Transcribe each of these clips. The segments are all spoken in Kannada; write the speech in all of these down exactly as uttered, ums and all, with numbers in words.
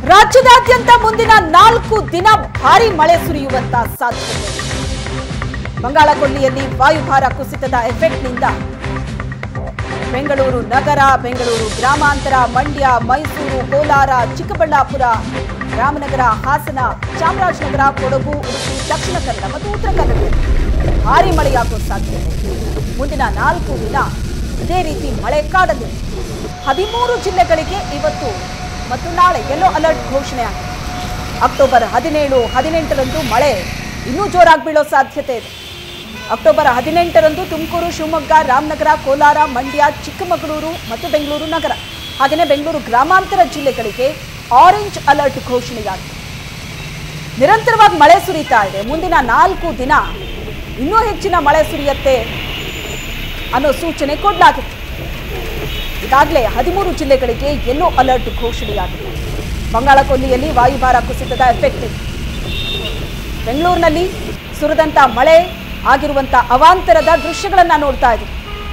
ರಾಜ್ಯದಾದ್ಯಂತ ಮುಂದಿನ ನಾಲ್ಕು ದಿನ ಭಾರಿ ಮಳೆ ಸುರಿಯುವಂತ ಸಾಧ್ಯತೆ. ಬಂಗಾಳಕೊಲ್ಲಿಯಲ್ಲಿ ವಾಯುಭಾರ ಕುಸಿತದ ಎಫೆಕ್ಟ್ನಿಂದ ಬೆಂಗಳೂರು ನಗರ, ಬೆಂಗಳೂರು ಗ್ರಾಮಾಂತರ, ಮಂಡ್ಯ, ಮೈಸೂರು, ಕೋಲಾರ, ಚಿಕ್ಕಬಳ್ಳಾಪುರ, ರಾಮನಗರ, ಹಾಸನ, ಚಾಮರಾಜನಗರ, ಕೊಡಗು, ಉಡುಪಿ, ದಕ್ಷಿಣ ಕನ್ನಡ ಮತ್ತು ಉತ್ತರ ಕನ್ನಡದಲ್ಲಿ ಭಾರಿ ಮಳೆಯಾಗುವ ಸಾಧ್ಯತೆ. ಮುಂದಿನ ನಾಲ್ಕು ದಿನ ಇದೇ ರೀತಿ ಮಳೆ ಕಾಡಲಿದೆ. ಹದಿಮೂರು ಜಿಲ್ಲೆಗಳಿಗೆ ಇವತ್ತು ಮತ್ತು ನಾಳೆ ಯೆಲ್ಲೋ ಅಲರ್ಟ್ ಘೋಷಣೆ ಆಗಿದೆ. ಅಕ್ಟೋಬರ್ ಹದಿನೇಳು ಹದಿನೆಂಟರಂದು ಮಳೆ ಇನ್ನೂ ಜೋರಾಗಿ ಬೀಳೋ ಸಾಧ್ಯತೆ ಇದೆ. ಅಕ್ಟೋಬರ್ ಹದಿನೆಂಟರಂದು ತುಮಕೂರು, ಶಿವಮೊಗ್ಗ, ರಾಮನಗರ, ಕೋಲಾರ, ಮಂಡ್ಯ, ಚಿಕ್ಕಮಗಳೂರು ಮತ್ತು ಬೆಂಗಳೂರು ನಗರ ಹಾಗೆಯೇ ಬೆಂಗಳೂರು ಗ್ರಾಮಾಂತರ ಜಿಲ್ಲೆಗಳಿಗೆ ಆರೆಂಜ್ ಅಲರ್ಟ್ ಘೋಷಣೆಯಾಗಿದೆ. ನಿರಂತರವಾಗಿ ಮಳೆ ಸುರಿತಾ ಇದೆ. ಮುಂದಿನ ನಾಲ್ಕು ದಿನ ಇನ್ನೂ ಹೆಚ್ಚಿನ ಮಳೆ ಸುರಿಯುತ್ತೆ ಅನ್ನೋ ಸೂಚನೆ ಕೊಡಲಾಗಿದೆ. ಈಗಾಗಲೇ ಹದಿಮೂರು ಜಿಲ್ಲೆಗಳಿಗೆ ಯೆಲ್ಲೋ ಅಲರ್ಟ್ ಘೋಷಣೆಯಾಗಿದೆ. ಬಂಗಾಳಕೊಲ್ಲಿಯಲ್ಲಿ ವಾಯುಭಾರ ಕುಸಿತದ ಎಫೆಕ್ಟ್ ಇದೆ. ಬೆಂಗಳೂರಿನಲ್ಲಿ ಸುರಿದಂತ ಮಳೆ ಆಗಿರುವಂತ ಅವಾಂತರದ ದೃಶ್ಯಗಳನ್ನ ನೋಡ್ತಾ ಇದ್ದೀವಿ.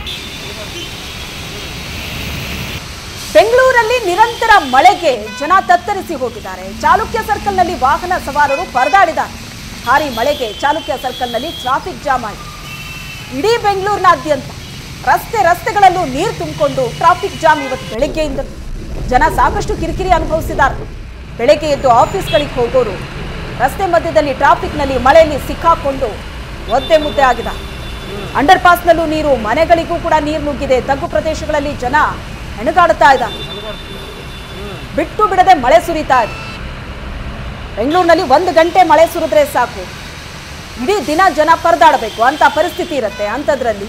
ಬೆಂಗಳೂರಲ್ಲಿ ನಿರಂತರ ಮಳೆಗೆ ಜನ ತತ್ತರಿಸಿ ಹೋಗಿದ್ದಾರೆ. ಚಾಲುಕ್ಯ ಸರ್ಕಲ್ನಲ್ಲಿ ವಾಹನ ಸವಾರರು ಪರದಾಡಿದ್ದಾರೆ. ಭಾರಿ ಮಳೆಗೆ ಚಾಲುಕ್ಯ ಸರ್ಕಲ್ನಲ್ಲಿ ಟ್ರಾಫಿಕ್ ಜಾಮ್ ಆಗಿದೆ. ಇಡೀ ಬೆಂಗಳೂರಿನಾದ್ಯಂತ ರಸ್ತೆ ರಸ್ತೆಗಳಲ್ಲೂ ನೀರು ತುಂಬಿಕೊಂಡು ಟ್ರಾಫಿಕ್ ಜಾಮ್ ಇವತ್ತು ಬೆಳಗ್ಗೆಯಿಂದ ಜನ ಸಾಕಷ್ಟು ಕಿರಿಕಿರಿ ಅನುಭವಿಸಿದ್ದಾರೆ. ಬೆಳಗ್ಗೆ ಎದ್ದು ಆಫೀಸ್ಗಳಿಗೆ ಹೋಗೋರು ರಸ್ತೆ ಮಧ್ಯದಲ್ಲಿ ಟ್ರಾಫಿಕ್ನಲ್ಲಿ ಮಳೆಯಲ್ಲಿ ಸಿಕ್ಕಾಕೊಂಡು ಒದ್ದೆ ಮುದ್ದೆ ಆಗಿದೆ. ಅಂಡರ್ ಪಾಸ್ನಲ್ಲೂ ನೀರು, ಮನೆಗಳಿಗೂ ಕೂಡ ನೀರು ನುಗ್ಗಿದೆ. ತಗ್ಗು ಪ್ರದೇಶಗಳಲ್ಲಿ ಜನ ಹೆಣಗಾಡುತ್ತಾ ಇದ್ದಾರೆ. ಬಿಟ್ಟು ಬಿಡದೆ ಮಳೆ ಸುರಿತಾ ಇದೆ. ಬೆಂಗಳೂರಿನಲ್ಲಿ ಒಂದು ಗಂಟೆ ಮಳೆ ಸುರಿದ್ರೆ ಸಾಕು, ಇಡೀ ದಿನ ಜನ ಪರದಾಡಬೇಕು ಅಂತ ಪರಿಸ್ಥಿತಿ ಇರುತ್ತೆ. ಅಂಥದ್ರಲ್ಲಿ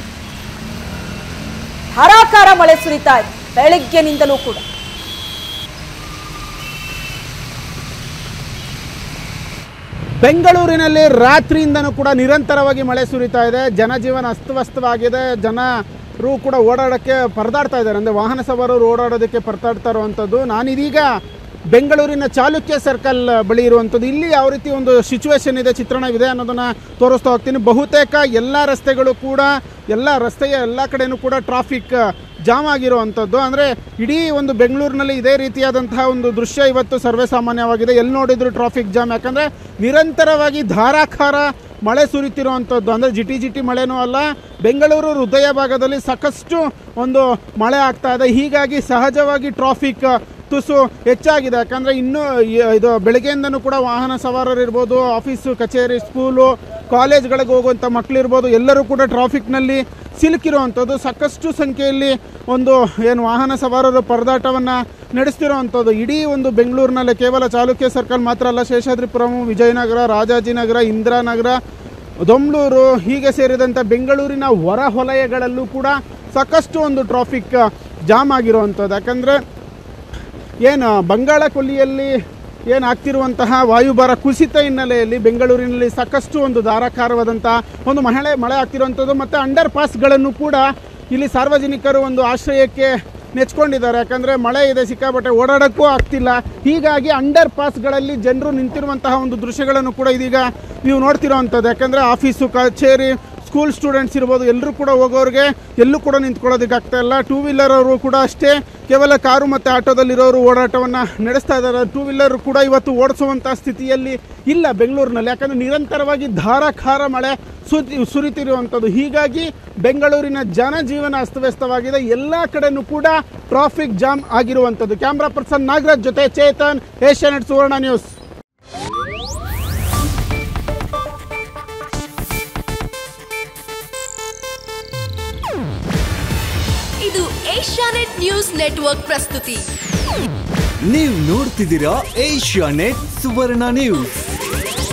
ಧಾರಾಕಾರ ಮಳೆ ಸುರಿತಾ ಇದೆ ಬೆಳಗ್ಗೆನಿಂದಲೂ ಕೂಡ. ಬೆಂಗಳೂರಿನಲ್ಲಿ ರಾತ್ರಿಯಿಂದನೂ ಕೂಡ ನಿರಂತರವಾಗಿ ಮಳೆ ಸುರಿತಾ ಇದೆ. ಜನಜೀವನ ಅಸ್ತವ್ಯಸ್ತವಾಗಿದೆ. ಜನರು ಕೂಡ ಓಡಾಡೋಕ್ಕೆ ಪರದಾಡ್ತಾ ಇದ್ದಾರೆ. ಅಂದರೆ ವಾಹನ ಸವಾರರು ಓಡಾಡೋದಕ್ಕೆ ಪರದಾಡ್ತಾ ಇರುವಂಥದ್ದು. ನಾನಿದೀಗ ಬೆಂಗಳೂರಿನ ಚಾಲುಕ್ಯ ಸರ್ಕಲ್ ಬಳಿ ಇರುವಂಥದ್ದು. ಇಲ್ಲಿ ಯಾವ ರೀತಿ ಒಂದು ಸಿಚುವೇಶನ್ ಇದೆ, ಚಿತ್ರಣವಿದೆ ಅನ್ನೋದನ್ನು ತೋರಿಸ್ತಾ ಹೋಗ್ತೀನಿ. ಬಹುತೇಕ ಎಲ್ಲ ರಸ್ತೆಗಳು ಕೂಡ, ಎಲ್ಲ ರಸ್ತೆಯ ಎಲ್ಲ ಕಡೆಯೂ ಕೂಡ ಟ್ರಾಫಿಕ್ ಜಾಮ್ ಆಗಿರುವಂಥದ್ದು. ಅಂದರೆ ಇಡೀ ಒಂದು ಬೆಂಗಳೂರಿನಲ್ಲಿ ಇದೇ ರೀತಿಯಾದಂತಹ ಒಂದು ದೃಶ್ಯ ಇವತ್ತು ಸರ್ವೇ ಸಾಮಾನ್ಯವಾಗಿದೆ. ಎಲ್ಲಿ ನೋಡಿದ್ರು ಟ್ರಾಫಿಕ್ ಜಾಮ್. ಯಾಕಂದರೆ ನಿರಂತರವಾಗಿ ಧಾರಾಕಾರ ಮಳೆ ಸುರಿತಿರುವಂಥದ್ದು. ಅಂದರೆ ಜಿಟಿ ಜಿಟಿ ಮಳೆನೂ ಅಲ್ಲ, ಬೆಂಗಳೂರು ಹೃದಯ ಭಾಗದಲ್ಲಿ ಸಾಕಷ್ಟು ಒಂದು ಮಳೆ ಆಗ್ತಾ ಇದೆ. ಹೀಗಾಗಿ ಸಹಜವಾಗಿ ಟ್ರಾಫಿಕ್ ತುಸು ಹೆಚ್ಚಾಗಿದೆ. ಯಾಕಂದರೆ ಇನ್ನೂ ಇದು ಬೆಳಗ್ಗೆಯಿಂದನೂ ಕೂಡ ವಾಹನ ಸವಾರರು ಇರ್ಬೋದು, ಆಫೀಸು, ಕಚೇರಿ, ಸ್ಕೂಲು, ಕಾಲೇಜ್ಗಳಿಗೆ ಹೋಗುವಂಥ ಮಕ್ಕಳಿರ್ಬೋದು, ಎಲ್ಲರೂ ಕೂಡ ಟ್ರಾಫಿಕ್ನಲ್ಲಿ ಸಿಲುಕಿರುವಂಥದ್ದು. ಸಾಕಷ್ಟು ಸಂಖ್ಯೆಯಲ್ಲಿ ಒಂದು ಏನು ವಾಹನ ಸವಾರರು ಪರದಾಟವನ್ನು ನಡೆಸ್ತಿರುವಂಥದ್ದು. ಇಡೀ ಒಂದು ಬೆಂಗಳೂರಿನಲ್ಲಿ ಕೇವಲ ಚಾಲುಕ್ಯ ಸರ್ಕಲ್ ಮಾತ್ರ ಅಲ್ಲ, ಶೇಷಾದ್ರಿಪುರಂ, ವಿಜಯನಗರ, ರಾಜಾಜಿನಗರ, ಇಂದಿರಾನಗರ, ದೊಮ್ಲೂರು ಹೀಗೆ ಸೇರಿದಂಥ ಬೆಂಗಳೂರಿನ ಹೊರ ವಲಯಗಳಲ್ಲೂ ಕೂಡ ಸಾಕಷ್ಟು ಒಂದು ಟ್ರಾಫಿಕ್ ಜಾಮ್ ಆಗಿರುವಂಥದ್ದು. ಯಾಕಂದರೆ ಏನು ಬಂಗಾಳಕೊಲ್ಲಿಯಲ್ಲಿ ಏನಾಗ್ತಿರುವಂತಹ ವಾಯುಭಾರ ಕುಸಿತ ಹಿನ್ನೆಲೆಯಲ್ಲಿ ಬೆಂಗಳೂರಿನಲ್ಲಿ ಸಾಕಷ್ಟು ಒಂದು ಧಾರಾಕಾರವಾದಂಥ ಒಂದು ಮಳೆ ಮಳೆ ಆಗ್ತಿರುವಂಥದ್ದು. ಮತ್ತು ಅಂಡರ್ ಪಾಸ್ಗಳನ್ನು ಕೂಡ ಇಲ್ಲಿ ಸಾರ್ವಜನಿಕರು ಒಂದು ಆಶ್ರಯಕ್ಕೆ ನೆಚ್ಕೊಂಡಿದ್ದಾರೆ. ಯಾಕಂದರೆ ಮಳೆ ಇದೆ, ಸಿಕ್ಕಾಪಟ್ಟೆ ಓಡಾಡೋಕ್ಕೂ ಆಗ್ತಿಲ್ಲ. ಹೀಗಾಗಿ ಅಂಡರ್ ಪಾಸ್ಗಳಲ್ಲಿ ಜನರು ನಿಂತಿರುವಂತಹ ಒಂದು ದೃಶ್ಯಗಳನ್ನು ಕೂಡ ಇದೀಗ ನೀವು ನೋಡ್ತಿರೋವಂಥದ್ದು. ಯಾಕಂದರೆ ಆಫೀಸು, ಕಚೇರಿ, ಸ್ಕೂಲ್ ಸ್ಟೂಡೆಂಟ್ಸ್ ಇರ್ಬೋದು, ಎಲ್ಲರೂ ಕೂಡ ಹೋಗೋರಿಗೆ ಎಲ್ಲೂ ಕೂಡ ನಿಂತ್ಕೊಳ್ಳೋದಕ್ಕೆ ಆಗ್ತಾ ಇಲ್ಲ. ಟೂ ವೀಲರ್ ಅವರು ಕೂಡ ಅಷ್ಟೇ, ಕೇವಲ ಕಾರು ಮತ್ತು ಆಟೋದಲ್ಲಿರೋರು ಓಡಾಟವನ್ನು ನಡೆಸ್ತಾ ಇದ್ದಾರೆ. ಟೂ ವೀಲರ್ ಕೂಡ ಇವತ್ತು ಓಡಿಸುವಂಥ ಸ್ಥಿತಿಯಲ್ಲಿ ಇಲ್ಲ ಬೆಂಗಳೂರಿನಲ್ಲಿ. ಯಾಕಂದರೆ ನಿರಂತರವಾಗಿ ಧಾರಾಕಾರ ಮಳೆ ಸುರಿ ಸುರಿತಿರುವಂಥದ್ದು. ಹೀಗಾಗಿ ಬೆಂಗಳೂರಿನ ಜನಜೀವನ ಅಸ್ತವ್ಯಸ್ತವಾಗಿದೆ. ಎಲ್ಲ ಕಡೆನೂ ಕೂಡ ಟ್ರಾಫಿಕ್ ಜಾಮ್ ಆಗಿರುವಂಥದ್ದು. ಕ್ಯಾಮ್ರಾ ಪರ್ಸನ್ ನಾಗರಾಜ್ ಜೊತೆ ಚೇತನ್, ಏಷ್ಯಾನೆಟ್ ಸುವರ್ಣ ನ್ಯೂಸ್. ಇದು ಏಷ್ಯಾನೆಟ್ ನ್ಯೂಸ್ ನೆಟ್ವರ್ಕ್ ಪ್ರಸ್ತುತಿ. ನೀವು ನೋಡ್ತಿದ್ದೀರಾ ಏಷ್ಯಾನೆಟ್ ಸುವರ್ಣ ನ್ಯೂಸ್.